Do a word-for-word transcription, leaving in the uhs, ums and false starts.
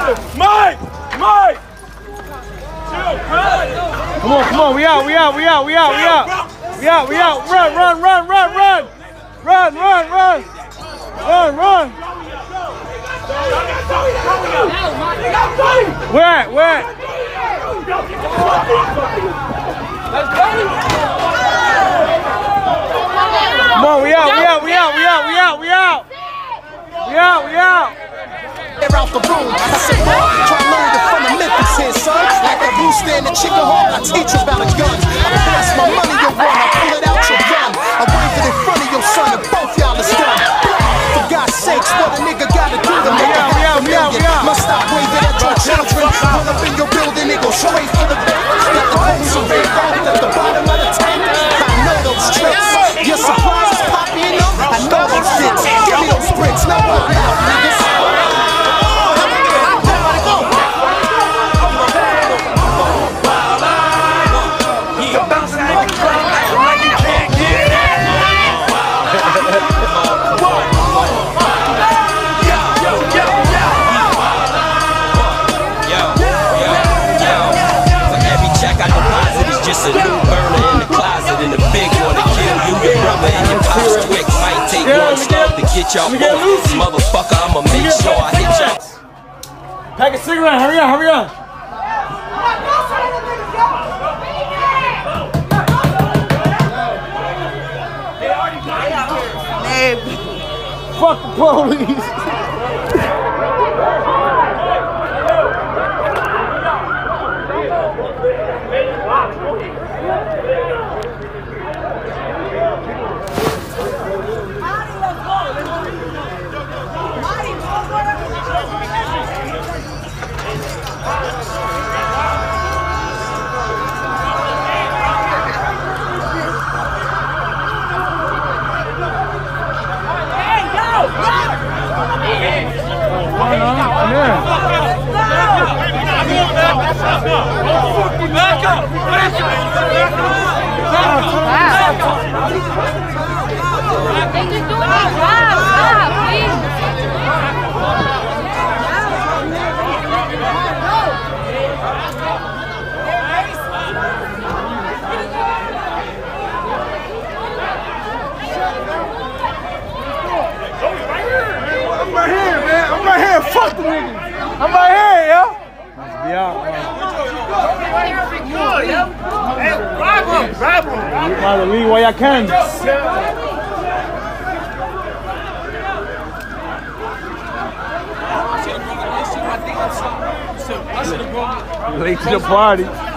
Mike! Mike! Come on, come on, we out, we out, we out, we out, we out. We out, we out. Run, run, run, run, run. Run, run, run. Run, run. Where at? Where at? Come on, we out, we out, we out, we out, we out, we out. We out, we out. They're out the room. I said, bro, try to learn it from the Memphis here, son. Like a rooster in the chicken hawk, I teach you about a gun. I pass my money, you run, I pull it out your gun. I wave it in front of your son, and both y'all is done. For God's sakes, what a nigga gotta do to make a half a million? Must stop waving at your children. Pull up in your building, it go straight for the bank. Got the coats arrayed out at the bottom of the tank. I know those tricks. Your supplies is popping up. I know those fits. Give me those bricks. Now I'm out, niggas. Just a new burner in the closet and a big one to kill you, your brother and your pops quick. Might take one stop to get y'all both. Motherfucker, I'ma make sure I hit y'all. Pack a cigarette, hurry up, hurry up. Fuck the police. Back up! Back up! They just doing their job. Stop, please. I'm right here, man. I'm right here. Fuck the niggas. I'm right here, yo. Let's be out, man. Hey, grab him! Grab him! You might leave while y'all can. Late to the party.